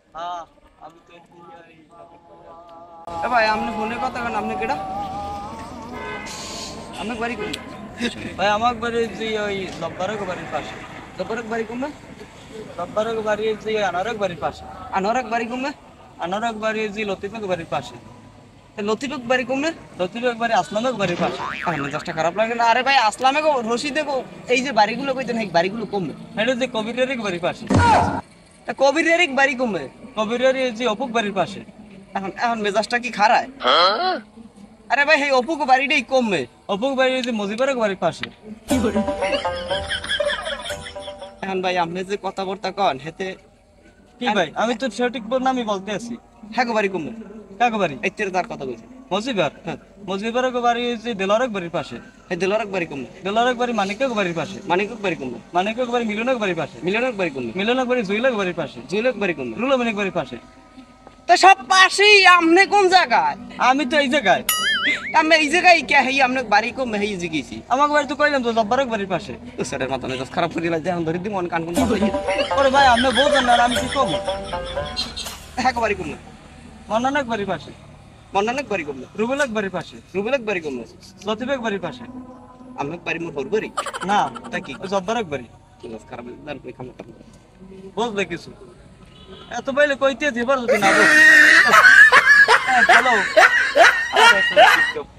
হ্যাঁ আমি তো ভাই আপনি ফোনে কথা কেন আপনি কেডা আমি বাড়ি কোন ভাই আমার বাড়ি যে ওই লব্বারক বাড়ির পাশে। জবরক বাড়ি কমবে লব্বারক বাড়ি যে আনারক বাড়ির পাশে। আনোয়ারক বাড়ি কমবে আনারক বাড়ি যে লতিফক বাড়ির পাশে। লতিফক বাড়ি কমবে লতিফক বাড়ি আসলামক বাড়ির পাশে। আমার মেজাজটা খারাপ লাগে না আরে ভাই আসলামে গো রশিদে গো এই যে বাড়িগুলো কইতেন এই বাড়িগুলো কমবে এটা যে কবিরের বাড়ির পাশে। তা কবির এরিক বাড়ি কমবে কবিরের যে অপুক বাড়ির পাশে। এখন এখন মেজাজটা কি খারায় আরে ভাই এই অপুক বাড়িটাই কমবে অপুক বাড়ি যে মজিবরক বাড়ির পাশে। এখন ভাই আপনি যে কথাবার্তা কন হেতে কি ভাই আমি তো সঠিক নামই বলতে আছি। হ্যাঁ গো বাড়ি কমবে কাকে বাড়ি? এই তেরে তার কথা কইছে মজিবার। হ্যাঁ মজিবরক বাড়ি যে দেলারক বাড়ির পাশে। এই দিলরক বাড়ি কমবে দেলারক বাড়ি মানিকক বাড়ির পাশে। মানিকক বাড়ি কমবে মানিকক বাড়ি মিলনক বাড়ির পাশে। মিলনক বাড়ি কমবে মিলনক বাড়ি জুইলক বাড়ির পাশে। জুলক বাড়ি কমবে রুলমিনিক বাড়ির পাশে। তো সব পাশেই আপনি কোন জায়গায় আমি তো এই জায়গায়। আমি এই জায়গায় কে হেই আপনি বাড়ি কমবে হেই জিগেছি আমাকে বাড়ি তো কইলাম তো লব্বারক বাড়ির পাশে। তো স্যারের মাথা মেজাজ খারাপ করে দিলা এখন ধরে দিই মন কান কোন ওরে ভাই আপনি বলছেন না আর আমি কি কম? হ্যাঁ গো বাড়ি কমবে মন্নানক বাড়ির পাশে। মন্নানক বাড়ি কমবে রুবেলক বাড়ির পাশে। রুবেলক বাড়ি কমবে লতিফেক বাড়ির পাশে। আপনার বাড়ি মোর বাড়ি না তা কি ওই জব্বারক বাড়ি। মেজাজ খারাপ দার কই খামো বুঝলে কিছু এত বাইলে কইতে দিবার যদি না বল। হ্যালো